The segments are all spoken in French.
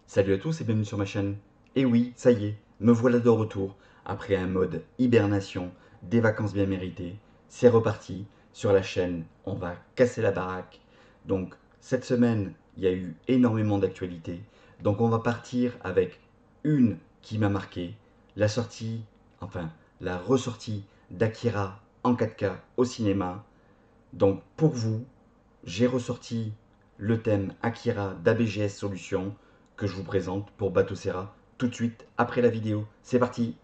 Salut à tous et bienvenue sur ma chaîne. Et oui, ça y est, me voilà de retour. Après un mode hibernation, des vacances bien méritées, c'est reparti. Sur la chaîne, on va casser la baraque. Donc, cette semaine, il y a eu énormément d'actualités. Donc, on va partir avec une qui m'a marqué, la sortie, enfin, la ressortie d'Akira en 4K au cinéma. Donc, pour vous, j'ai ressorti le thème Akira d'ABGS Solutions que je vous présente pour Bateau Serra tout de suite après la vidéo. C'est parti!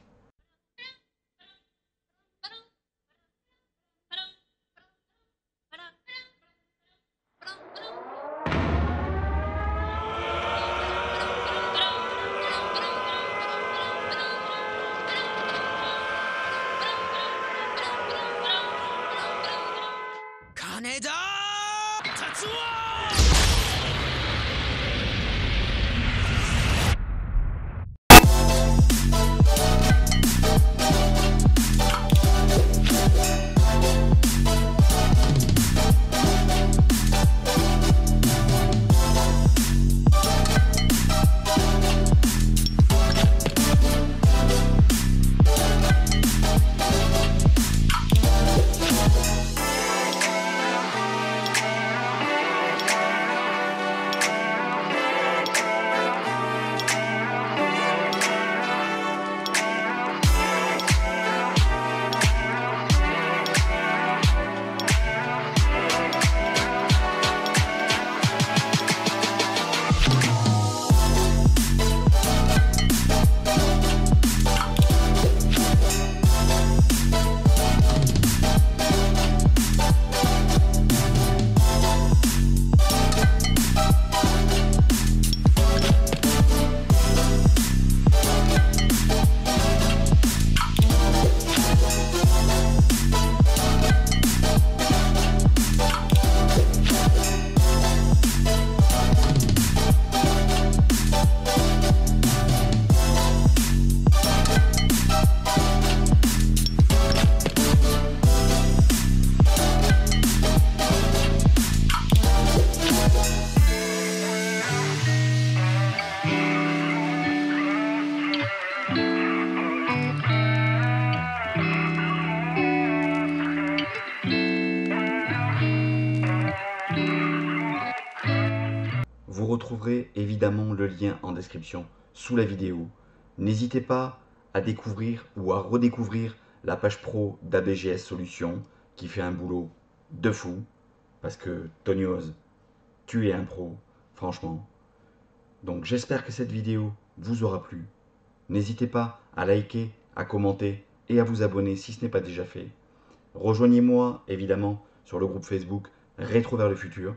Vous retrouverez évidemment le lien en description sous la vidéo. N'hésitez pas à découvrir ou à redécouvrir la page pro d'ABGS Solutions qui fait un boulot de fou. Parce que Tony Oz, tu es un pro, franchement. Donc j'espère que cette vidéo vous aura plu. N'hésitez pas à liker, à commenter et à vous abonner si ce n'est pas déjà fait. Rejoignez-moi évidemment sur le groupe Facebook Rétro vers le futur.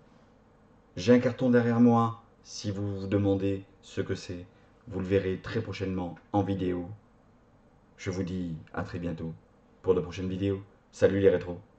J'ai un carton derrière moi, si vous vous demandez ce que c'est, vous le verrez très prochainement en vidéo. Je vous dis à très bientôt pour de prochaines vidéos. Salut les rétros!